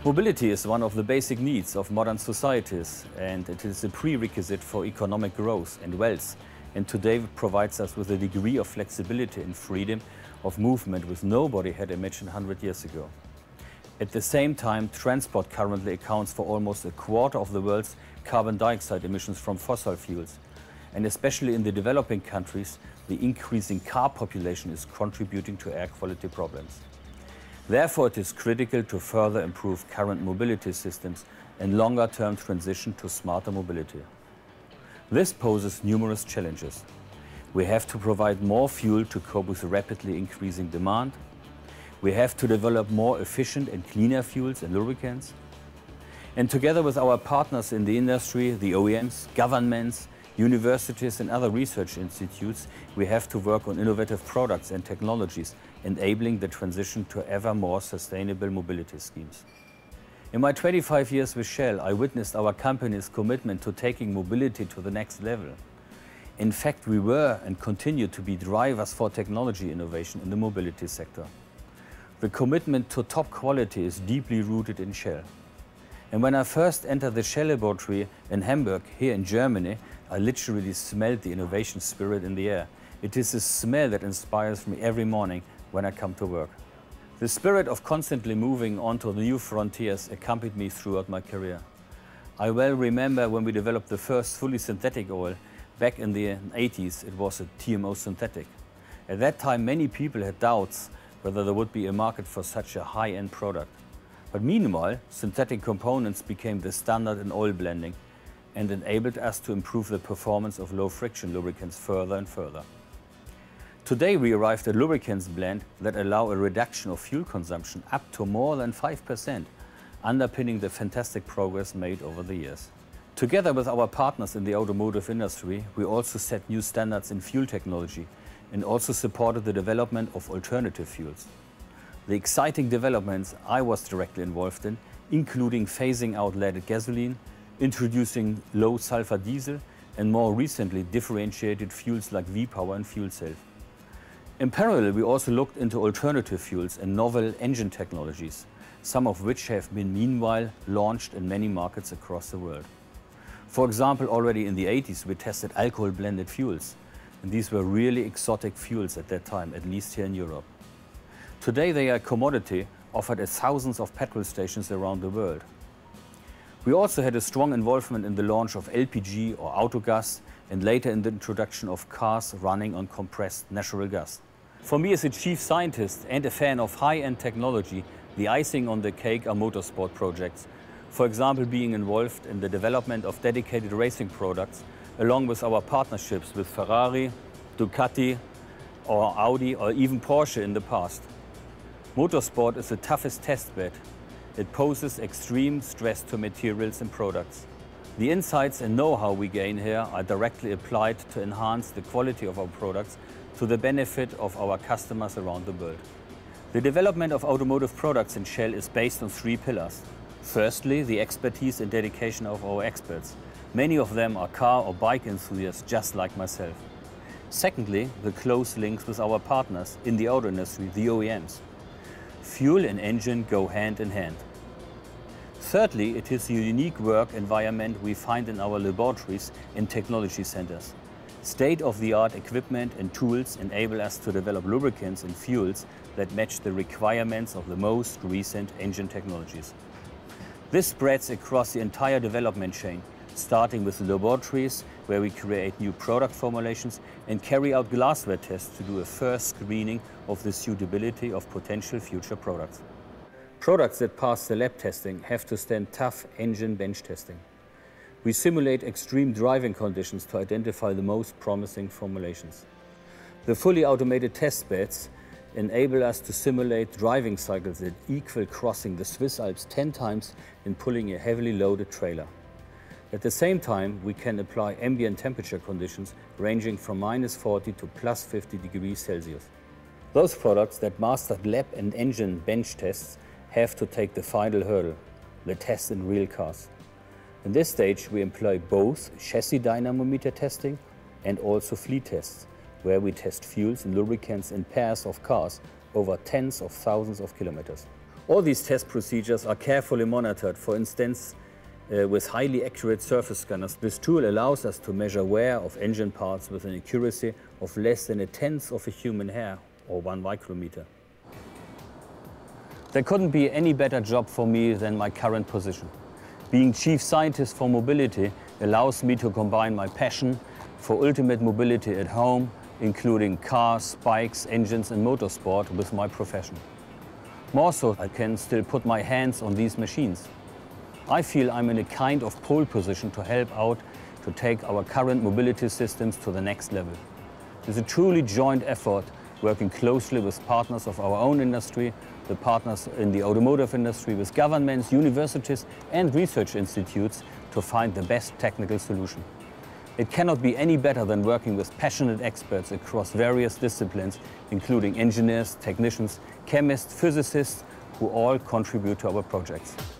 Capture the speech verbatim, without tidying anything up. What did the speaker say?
Mobility is one of the basic needs of modern societies, and it is a prerequisite for economic growth and wealth, and today provides us with a degree of flexibility and freedom of movement which nobody had imagined one hundred years ago. At the same time, transport currently accounts for almost a quarter of the world's carbon dioxide emissions from fossil fuels, and especially in the developing countries, the increasing car population is contributing to air quality problems. Therefore, it is critical to further improve current mobility systems and longer-term transition to smarter mobility. This poses numerous challenges. We have to provide more fuel to cope with rapidly increasing demand. We have to develop more efficient and cleaner fuels and lubricants. And together with our partners in the industry, the O E Ms, governments, universities and other research institutes, we have to work on innovative products and technologies, enabling the transition to ever more sustainable mobility schemes. In my twenty-five years with Shell, I witnessed our company's commitment to taking mobility to the next level. In fact, we were and continue to be drivers for technology innovation in the mobility sector. The commitment to top quality is deeply rooted in Shell. And when I first entered the Shell laboratory in Hamburg, here in Germany, I literally smelled the innovation spirit in the air. It is a smell that inspires me every morning when I come to work. The spirit of constantly moving onto the new frontiers accompanied me throughout my career. I well remember when we developed the first fully synthetic oil. Back in the eighties, it was a T M O synthetic. At that time, many people had doubts whether there would be a market for such a high-end product. But meanwhile, synthetic components became the standard in oil blending and enabled us to improve the performance of low-friction lubricants further and further. Today we arrived at lubricants blend that allow a reduction of fuel consumption up to more than five percent, underpinning the fantastic progress made over the years. Together with our partners in the automotive industry, we also set new standards in fuel technology and also supported the development of alternative fuels. The exciting developments I was directly involved in, including phasing out leaded gasoline, introducing low sulfur diesel, and more recently differentiated fuels like V-Power and fuel cell. In parallel, we also looked into alternative fuels and novel engine technologies, some of which have been meanwhile launched in many markets across the world. For example, already in the eighties we tested alcohol-blended fuels, and these were really exotic fuels at that time, at least here in Europe. Today they are a commodity offered at thousands of petrol stations around the world. We also had a strong involvement in the launch of L P G or autogas, and later in the introduction of cars running on compressed natural gas. For me as a chief scientist and a fan of high-end technology, the icing on the cake are motorsport projects. For example, being involved in the development of dedicated racing products, along with our partnerships with Ferrari, Ducati, or Audi, or even Porsche in the past. Motorsport is the toughest test bed. It poses extreme stress to materials and products. The insights and know-how we gain here are directly applied to enhance the quality of our products to the benefit of our customers around the world. The development of automotive products in Shell is based on three pillars. Firstly, the expertise and dedication of our experts. Many of them are car or bike enthusiasts just like myself. Secondly, the close links with our partners in the auto industry, the O E Ms. Fuel and engine go hand in hand. Thirdly, it is the unique work environment we find in our laboratories and technology centers. State-of-the-art equipment and tools enable us to develop lubricants and fuels that match the requirements of the most recent engine technologies. This spreads across the entire development chain, starting with the laboratories where we create new product formulations and carry out glassware tests to do a first screening of the suitability of potential future products. Products that pass the lab testing have to stand tough engine bench testing. We simulate extreme driving conditions to identify the most promising formulations. The fully automated test beds enable us to simulate driving cycles that equal crossing the Swiss Alps ten times in pulling a heavily loaded trailer. At the same time, we can apply ambient temperature conditions ranging from minus forty to plus fifty degrees Celsius. Those products that mastered lab and engine bench tests have to take the final hurdle, the test in real cars. In this stage, we employ both chassis dynamometer testing and also fleet tests, where we test fuels and lubricants in pairs of cars over tens of thousands of kilometers. All these test procedures are carefully monitored, for instance, uh, with highly accurate surface scanners. This tool allows us to measure wear of engine parts with an accuracy of less than a tenth of a human hair, or one micrometer. There couldn't be any better job for me than my current position. Being chief scientist for mobility allows me to combine my passion for ultimate mobility at home, including cars, bikes, engines and motorsport, with my profession. More so, I can still put my hands on these machines. I feel I'm in a kind of pole position to help out to take our current mobility systems to the next level. It's a truly joint effort, working closely with partners of our own industry, the partners in the automotive industry, with governments, universities and research institutes to find the best technical solution. It cannot be any better than working with passionate experts across various disciplines, including engineers, technicians, chemists, physicists, who all contribute to our projects.